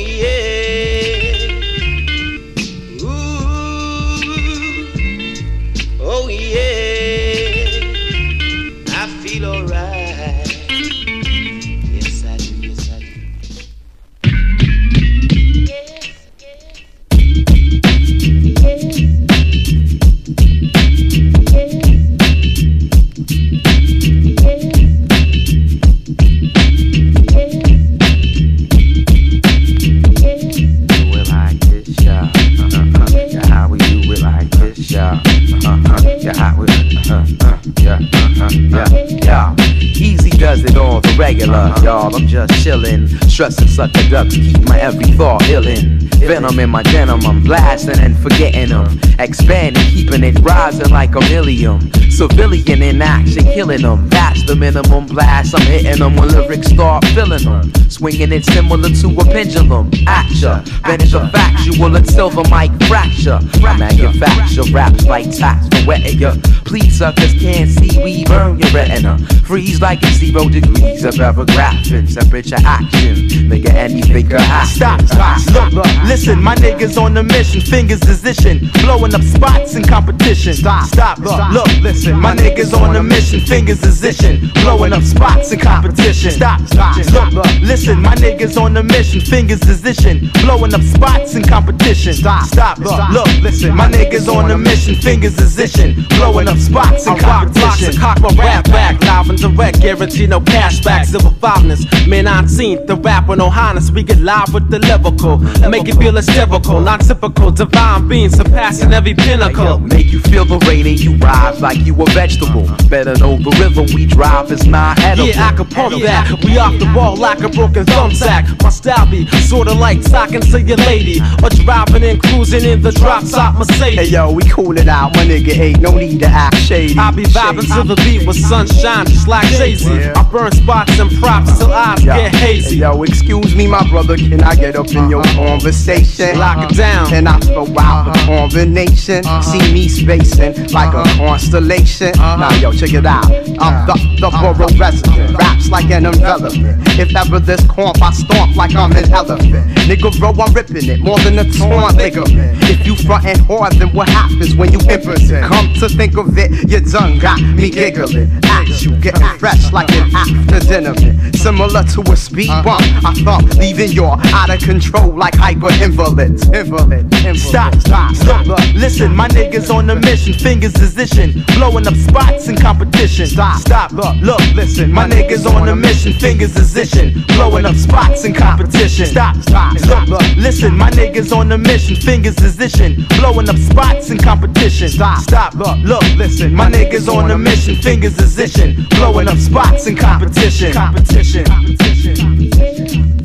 yeah. Ooh, oh yeah. I feel alright. Yes I do, yes I do. Yes, yes. Yes. Easy does it all, the regular, y'all. I'm just chillin', stressing sucker ducks, keep my every thought illin'. Venom in my denim, I'm blasting and forgetting them. Expanding, keeping it rising like a million. Civilian in action, killing them. That's the minimum blast, I'm hitting them when lyrics start filling them. Swinging it similar to a pendulum. Acture, finish a factual and silver mic fracture. I manufacture raps like tax for wetting ya. Please suckers can't see, we burn your retina. Freeze like it's 0 degrees of ever graphing. Temperature action, nigga, anything could happen. Stop, look, listen, my niggas on the mission. Fingers position, blowing up spots in competition. Stop, look, listen, my niggas on the mission. Fingers position, blowing up spots in competition. Stop, look, listen, my niggas on the mission. Fingers position, blowing up spots in competition. Stop, look, listen, my niggas on the mission. Fingers position, blowing up spots in competition. Cock my rap back, live and direct, guarantee no cashback. Silver fiveness, May 19th, the rapper no highness. We get live with the lyrical, make it feel hysterical, not typical. Divine being surpassing every pinnacle. Make you feel the rain and you rise like you a vegetable. Better know the rhythm we drive is not edible. Yeah, I can pump that. We off the wall like a broken thumbtack. My style be sorta like talking to your lady, or driving and cruising in the drop top Mercedes. Hey yo, we cool it out, my nigga. Ain't no need to act shady. I be vibing to the beat with sunshine just like Jay-Z. I burn spots and props till eyes get hazy. Hey, yo, excuse me, my brother, can I get up in your conversation? Lock it down. And I throw out the combination. See me spacing like a constellation. Now, yo, check it out. I'm the borough resident. Raps like an envelopment. If ever this comp, I stomp like I'm an elephant. Nigga, bro, I'm ripping it more than a torn ligament. If you frontin' hard, then what happens when you impotent? Come to think of it, you done got me giggling. Act you getting fresh like an after dinner. Similar to a speed bump, I thump, leaving you out of control like hyper invalids. Stop, listen, my niggas on the mission. Fingers position, blowing up spots in competition. Stop, look, listen, my niggas on the mission. Fingers position, blowing up spots in competition. Stop, look, listen, my niggas on the mission. Fingers position, blowing up spots in competition. Stop, look, listen, my niggas on the mission. Fingers position, blowing up spots in competition.